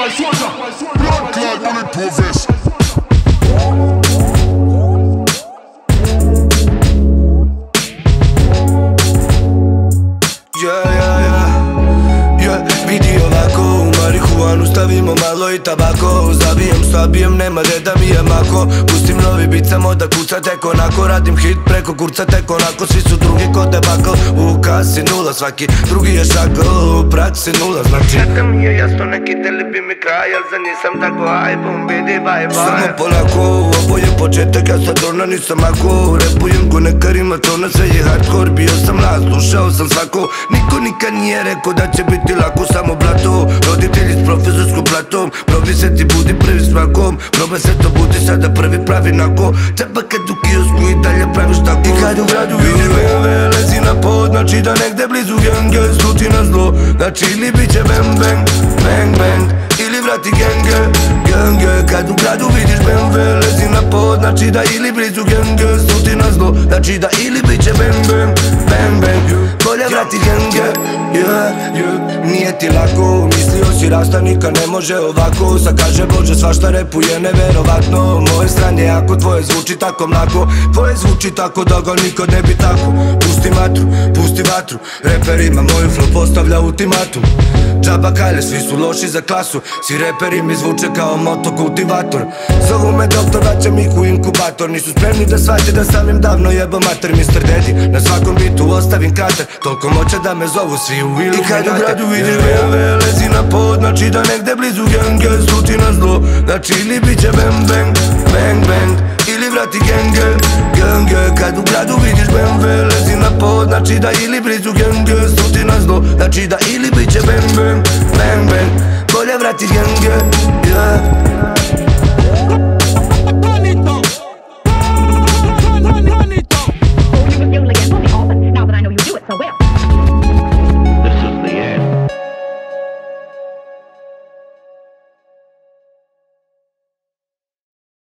Blood clot bulletproof vest. Vidi ovako, u marihuanu stavimo malo i tabako. Zabijem, nema reda mi je mako. Pustim novi bit samo da kuca tek onako. Radim hit preko kurca tek onako. Svi su drugi ko debakl, u kasi nula. Svaki drugi je šakl, u praksi nula. Znači Sada mi je jasno, neki teli bi mi kraj, al za nisam tako ajbom, vidi bye. Samo polako, ovo je početak, ja sad ona nisam ako. Repujem ko neka rimatona, sve je hardcore. Bio sam mlad, slušao sam svako. Niko nikad nije rekao da će biti lako. Samo blato, roditelji s profesorskom platom. Probi se ti budi prvi svakom. Probaj se to budi sada prvi pravi nako. Treba kad u kiosku i dalje praviš tako. I kad u gradu vidiš BMW, lezi na pod. Znači da negde blizu genge sluti na zlo. Znači ili bit će bang bang, bang bang, ili vrati genge, genge. Kad u gradu vidiš BMW, lezi na pod. Znači da ili blizu genge sluti na zlo. Znači da ili bit će bang bang, bang bang, bolje vrati genge. Nije ti lako, mislio si rasta nikad ne može ovako. Sad kaže Bože svašta repuje neverovatno. Moje stranje jako, tvoje zvuči tako mlako. Tvoje zvuči tako da ga nikad ne bi tako. Pusti vatru, reperima moju flow postavlja ultimatum. Džaba kalje, svi su loši za klasu. Svi reperi mi zvuče kao motokultivator. Zovu me doktor, vraćam ih u inkubator. Nisu spremni da shvate da sam im davno jebao mater. Mr. Daddy, na svakom bitu ostavim krater. Toliko moće da me zovu svi u Illuminati. I kad u gradu vidiš BMW, lezi na pod. Znači da negde blizu genge sluti na zlo. Znači ili bit će bang bang, bang bang, ili vrati genge, genge. Kad u gradu vidiš BMW, lezi na pod. Znači da ili blizu genge sluti na zlo. Znači da ili bit će bang bang, bang bang, bolje vrati genge.